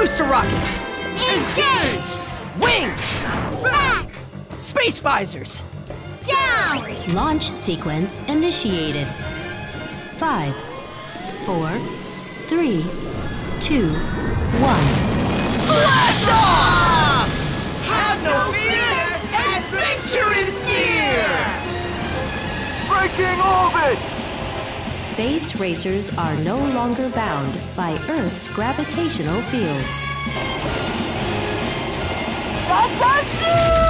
Booster rockets! Engaged! Wings! Back! Space visors! Down! Launch sequence initiated. 5, 4, 3, 2, 1. Blast off! Have no fear! Adventure is near! Breaking orbit! Space racers are no longer bound by Earth's gravitational field. Zazazu!